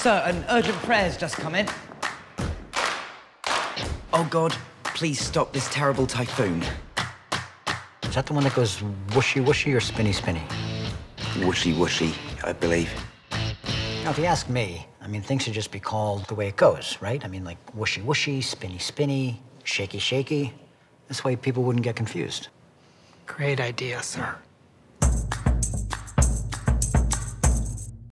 Sir, an urgent prayer's just come in. Oh, God, please stop this terrible typhoon. Is that the one that goes whooshy whooshy or spinny spinny? Whooshy whooshy, I believe. Now, if you ask me, I mean, things should just be called the way it goes, right? I mean, like whooshy whooshy, spinny spinny, shaky shaky. This way people wouldn't get confused. Great idea, sir.